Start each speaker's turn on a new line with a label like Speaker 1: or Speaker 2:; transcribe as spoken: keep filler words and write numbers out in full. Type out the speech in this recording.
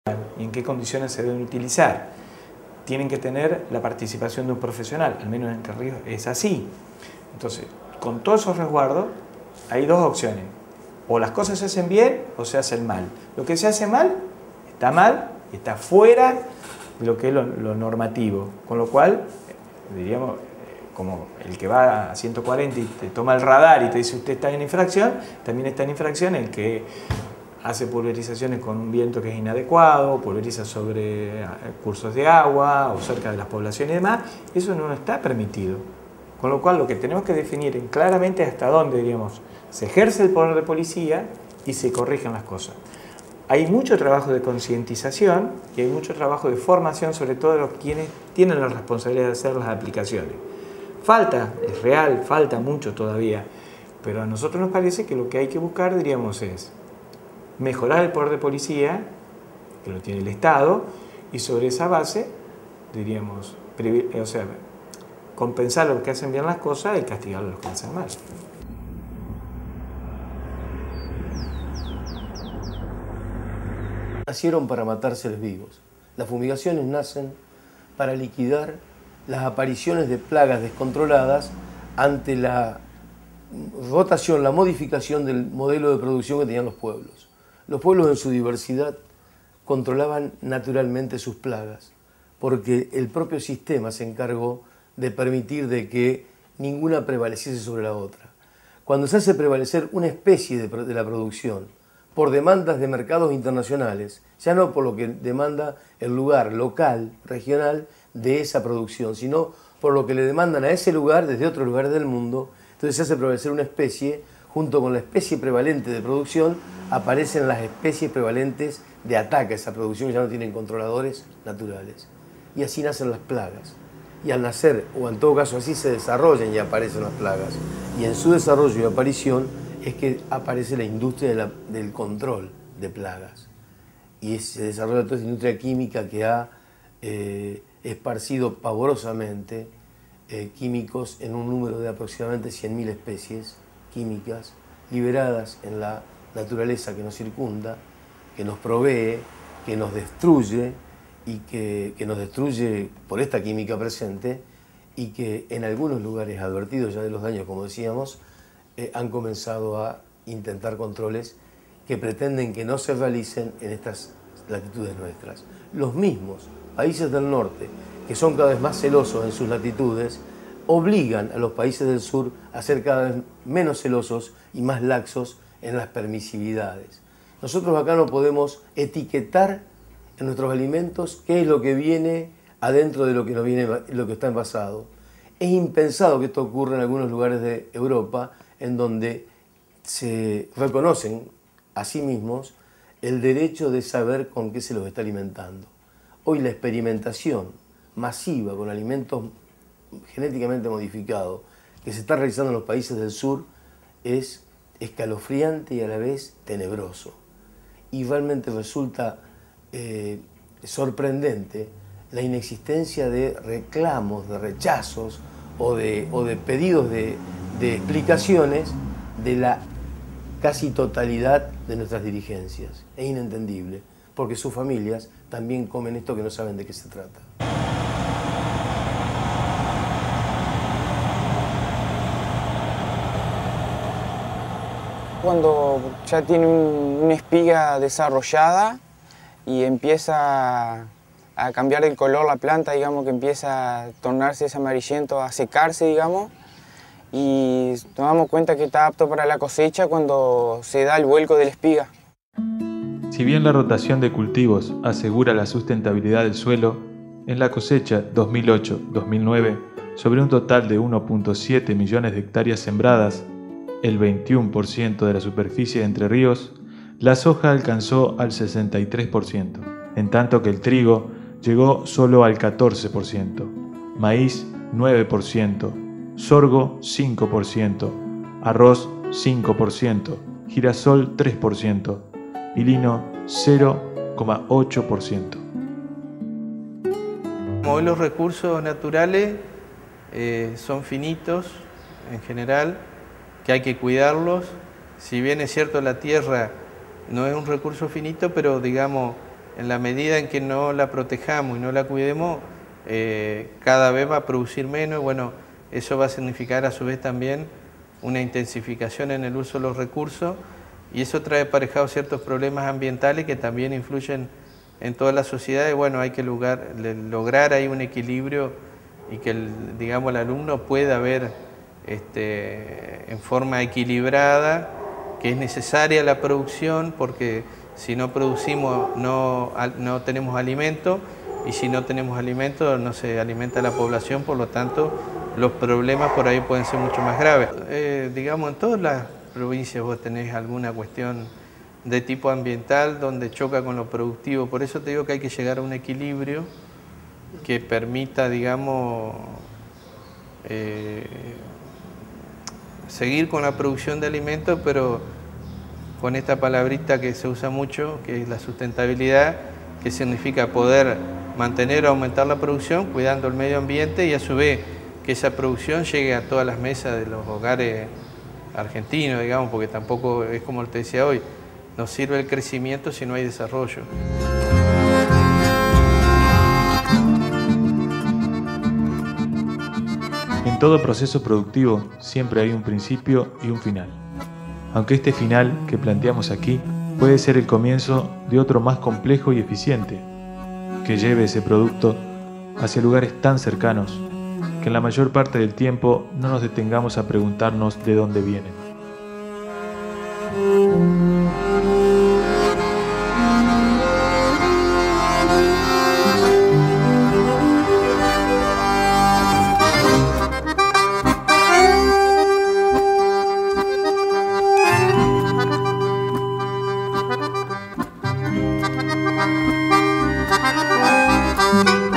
Speaker 1: y en qué condiciones se deben utilizar. Tienen que tener la participación de un profesional, al menos en Entre Ríos es así. Entonces, con todos esos resguardos, hay dos opciones. O las cosas se hacen bien o se hacen mal. Lo que se hace mal, está mal y está fuera de lo que es lo, lo normativo. Con lo cual, diríamos, como el que va a ciento cuarenta y te toma el radar y te dice usted está en infracción, también está en infracción el que hace pulverizaciones con un viento que es inadecuado, pulveriza sobre cursos de agua o cerca de las poblaciones y demás. Eso no está permitido. Con lo cual, lo que tenemos que definir claramente es hasta dónde, diríamos, se ejerce el poder de policía y se corrigen las cosas. Hay mucho trabajo de concientización y hay mucho trabajo de formación, sobre todo de los quienes tienen la responsabilidad de hacer las aplicaciones. Falta, es real, falta mucho todavía, pero a nosotros nos parece que lo que hay que buscar, diríamos, es mejorar el poder de policía, que lo tiene el Estado, y sobre esa base, diríamos, o sea, compensar a los que hacen bien las cosas y castigar a los que hacen mal.
Speaker 2: Nacieron para matar seres vivos. Las fumigaciones nacen para liquidar las apariciones de plagas descontroladas ante la rotación, la modificación del modelo de producción que tenían los pueblos. Los pueblos en su diversidad controlaban naturalmente sus plagas, porque el propio sistema se encargó de permitir de que ninguna prevaleciese sobre la otra. Cuando se hace prevalecer una especie de, de la producción por demandas de mercados internacionales, ya no por lo que demanda el lugar local, regional, de esa producción, sino por lo que le demandan a ese lugar desde otros lugares del mundo, entonces se hace prevalecer una especie, junto con la especie prevalente de producción, aparecen las especies prevalentes de ataque a esa producción que ya no tienen controladores naturales. Y así nacen las plagas. Y al nacer, o en todo caso así se desarrollan y aparecen las plagas. Y en su desarrollo y aparición es que aparece la industria de la, del control de plagas. Y se desarrolla toda esa industria química que ha eh, esparcido pavorosamente eh, químicos en un número de aproximadamente cien mil especies químicas liberadas en la naturaleza que nos circunda, que nos provee, que nos destruye y que, que nos destruye por esta química presente y que en algunos lugares advertidos ya de los daños, como decíamos, eh, han comenzado a intentar controles que pretenden que no se realicen en estas latitudes nuestras. Los mismos países del norte, que son cada vez más celosos en sus latitudes, obligan a los países del sur a ser cada vez menos celosos y más laxos en las permisividades. Nosotros acá no podemos etiquetar en nuestros alimentos qué es lo que viene adentro de lo que, nos viene, lo que está envasado. Es impensado que esto ocurra en algunos lugares de Europa en donde se reconocen a sí mismos el derecho de saber con qué se los está alimentando. Hoy la experimentación masiva con alimentos genéticamente modificados que se está realizando en los países del sur es escalofriante y a la vez tenebroso. Y realmente resulta eh, sorprendente la inexistencia de reclamos, de rechazos o de, o de pedidos de, de explicaciones de la casi totalidad de nuestras dirigencias. Es inentendible, porque sus familias también comen esto que no saben de qué se trata.
Speaker 3: Cuando ya tiene un, una espiga desarrollada y empieza a cambiar el color la planta, digamos, que empieza a tornarse ese amarillento, a secarse, digamos, y nos damos cuenta que está apto para la cosecha cuando se da el vuelco de la espiga.
Speaker 4: Si bien la rotación de cultivos asegura la sustentabilidad del suelo, en la cosecha dos mil ocho dos mil nueve, sobre un total de uno punto siete millones de hectáreas sembradas, el veintiuno por ciento de la superficie de Entre Ríos, la soja alcanzó al sesenta y tres por ciento, en tanto que el trigo llegó solo al catorce por ciento, maíz nueve por ciento, sorgo cinco por ciento, arroz cinco por ciento, girasol tres por ciento y lino cero coma ocho por ciento.
Speaker 5: Como hoy los recursos naturales eh, son finitos en general, que hay que cuidarlos. Si bien es cierto la tierra no es un recurso finito, pero digamos en la medida en que no la protejamos y no la cuidemos, eh, cada vez va a producir menos. Bueno, eso va a significar a su vez también una intensificación en el uso de los recursos, y eso trae aparejado ciertos problemas ambientales que también influyen en toda la sociedad. Y bueno, hay que lograr, lograr ahí un equilibrio y que el, digamos, el alumno pueda ver este, en forma equilibrada que es necesaria la producción, porque si no producimos no, no tenemos alimento, y si no tenemos alimento no se alimenta la población, por lo tanto los problemas por ahí pueden ser mucho más graves. Eh, digamos, en todas las provincias vos tenés alguna cuestión de tipo ambiental donde choca con lo productivo. Por eso te digo que hay que llegar a un equilibrio que permita, digamos, eh, seguir con la producción de alimentos, pero con esta palabrita que se usa mucho, que es la sustentabilidad, que significa poder mantener o aumentar la producción cuidando el medio ambiente, y a su vez que esa producción llegue a todas las mesas de los hogares argentinos, digamos, porque tampoco es como te decía hoy, no sirve el crecimiento si no hay desarrollo.
Speaker 4: En todo proceso productivo siempre hay un principio y un final. Aunque este final que planteamos aquí puede ser el comienzo de otro más complejo y eficiente, que lleve ese producto hacia lugares tan cercanos que en la mayor parte del tiempo no nos detengamos a preguntarnos de dónde vienen.
Speaker 6: Thank you.